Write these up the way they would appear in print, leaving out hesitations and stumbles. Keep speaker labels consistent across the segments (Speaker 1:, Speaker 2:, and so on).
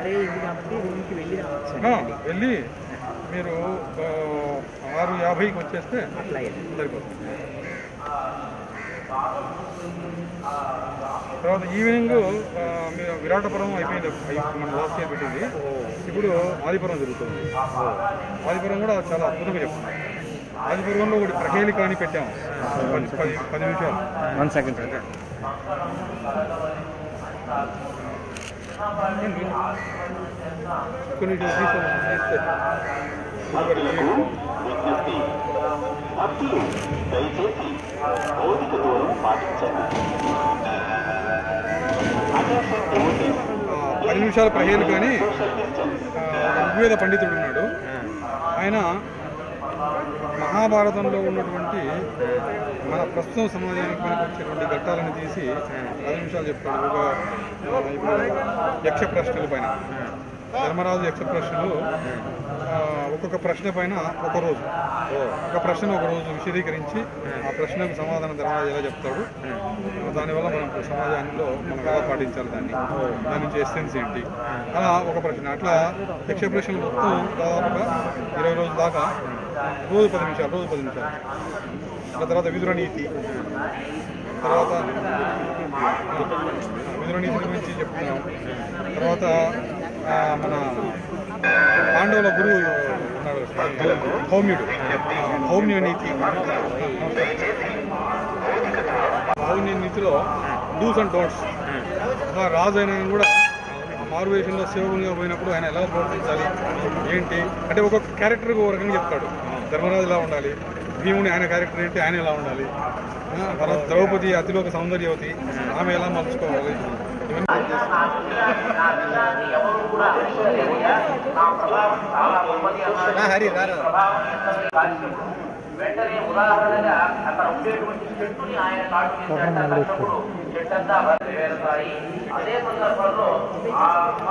Speaker 1: వెళ్ళి మీరు 6:50కి వచ్చేస్తే సరిపోతుంది. తర్వాత ఈవినింగ్ మీరు విరాటపురం అయిపోయింది, మన లాస్ట్ ఇయర్ పెట్టింది. ఇప్పుడు ఆదిపురం జరుగుతుంది. ఆదిపురం కూడా చాలా అద్భుతంగా చెప్తుంది. ఆదిపురంలో ఒకటి ప్రహేళిక అని పెట్టాము, 10 నిమిషాలు.
Speaker 2: 1 సెకండ్
Speaker 1: కొన్ని
Speaker 3: దయచేసి భౌతిక దూరం పాటించండి.
Speaker 1: 10 నిమిషాల ప్రహేళిక అని ఋగ్వేద పండితుడు ఉన్నాడు. ఆయన మహాభారతంలో ఉన్నటువంటి మన ప్రస్తుతం సమాజానికి మనకు వచ్చేటువంటి ఘట్టాలను తీసి 10 నిమిషాలు చెప్తాడు. ఇప్పుడు యక్ష ప్రశ్నల పైన ధర్మరాజు యక్ష ప్రశ్నలు, ఒక్కొక్క ప్రశ్న పైన ఒక ప్రశ్న ఒక రోజు విశదీకరించి ఆ ప్రశ్నకు సమాధానం ధర్మరాజు ఎలా చెప్తాడు, దానివల్ల మనం సమాజంలో మనం ఎలా పాటించాలి, దాని నుంచి ఎస్సెన్స్ ఏంటి, అలా ఒక ప్రశ్న. అట్లా యక్ష ప్రశ్నలు మొత్తం దాదాపుగా 20 రోజుల దాకా రోజు 10 నిమిషాలు. ఆ తర్వాత విదురనీతి, తర్వాత విదురనీతి గురించి చెప్తున్నాం. తర్వాత మన పాండవుల గురువు ఉన్నాడు హౌమ్య నీతి. హౌమ్య నీతిలో డూస్ అండ్ డోంట్స్. రాజు అయినా కూడా మారువేషంలో సేవకునిగా పోయినప్పుడు ఆయన ఎలా ప్రవర్తించాలి ఏంటి అంటే ఒక్కొక్క క్యారెక్టర్ ఒక రకంగా చెప్తాడు. ధర్మరాజు ఎలా ఉండాలి, భీముని ఆయన క్యారెక్టర్ ఏంటి, ఆయన ఎలా ఉండాలి, తర్వాత ద్రౌపది అతిలోక సౌందర్యవతి, ఆమె ఎలా మలుచుకోవాలి,
Speaker 3: వెంటనే ఉదాహరణగా అక్కడ ఉండేటువంటి చెట్టుని ఆయన కాటు చేసినప్పుడు చెట్టంతా వేరుతాయి. అదే సందర్భంలో ఆ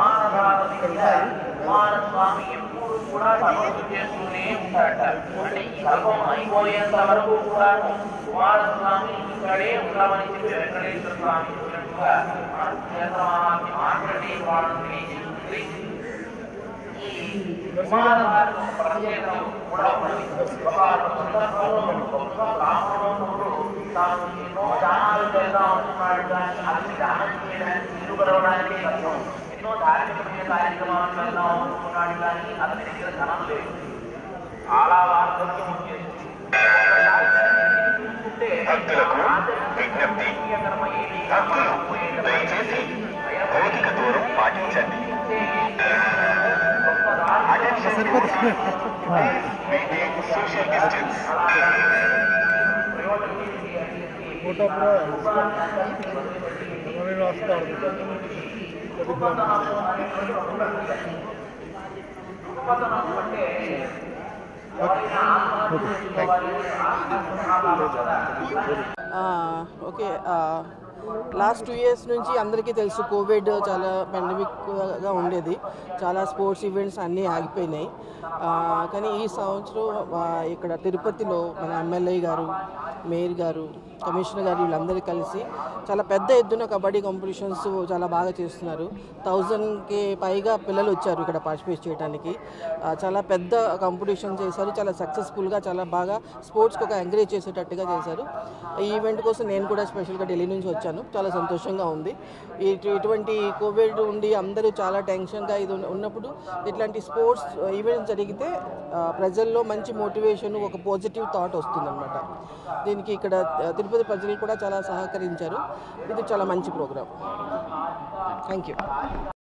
Speaker 3: కుమారస్వామి ఎప్పుడు కూడా తపస్సు చేస్తూనే ఉంటాడట. అంటే ఈ కల్పం అయిపోయేంత వరకు కూడా కుమారస్వామి ఇక్కడే ఉండమని చెప్పి వెంకటేశ్వర స్వామి చెప్పినట్టుగా క్షేత్రమాన్ని మాట్లాడి వాళ్ళని తెలియజేస్తుంది. ఈ కుమారస్వామి ప్రత్యేకం కూడా ఉన్నది. ఒక సందర్భంలో రాముడు తాను ఎన్నో దానాలు చేద్దాం అనుకున్నాడు, కానీ అన్ని దానం చేయడానికి ఇల్లు గడవడానికి కష్టం. ఎన్నో ధార్మికమైన కార్యక్రమాలు చేద్దాం అనుకున్నాడు, కానీ అతని దగ్గర ధనం లేదు. చాలా వార్తలకి వచ్చేసింది. చూసుకుంటే
Speaker 4: భౌతిక దూరం పాటించండి. Social distance.
Speaker 5: Okay, last 2 years నుంచి అందరికీ తెలుసు కోవిడ్ చాలా పాండమిక్గా ఉండేది. చాలా స్పోర్ట్స్ ఈవెంట్స్ అన్నీ ఆగిపోయినాయి. కానీ ఈ సంవత్సరం ఇక్కడ తిరుపతిలో మన ఎమ్మెల్యే గారు, మేయర్ గారు, కమిషనర్ గారు వీళ్ళందరూ కలిసి చాలా పెద్ద ఎత్తున కబడ్డీ కాంపిటీషన్స్ చాలా బాగా చేస్తున్నారు. 1000కి పైగా పిల్లలు వచ్చారు ఇక్కడ పార్టిసిపేట్ చేయడానికి. చాలా పెద్ద కాంపిటీషన్ చేశారు. చాలా సక్సెస్ఫుల్గా, చాలా బాగా స్పోర్ట్స్కి ఒక ఎంకరేజ్ చేసేటట్టుగా చేశారు. ఈ ఈవెంట్ కోసం నేను కూడా స్పెషల్గా ఢిల్లీ నుంచి వచ్చాను. చాలా సంతోషంగా ఉంది. ఇటువంటి కోవిడ్ ఉండి అందరూ చాలా టెన్షన్గా ఇది ఉన్నప్పుడు ఇట్లాంటి స్పోర్ట్స్ ఈవెంట్స్ జరిగితే ప్రజల్లో మంచి మోటివేషన్, ఒక పాజిటివ్ థాట్ వస్తుందన్నమాట. దీనికి ఇక్కడ తిరుపతి ప్రజలు కూడా చాలా సహకరించారు. ఇది చాలా మంచి ప్రోగ్రామ్. Thank you.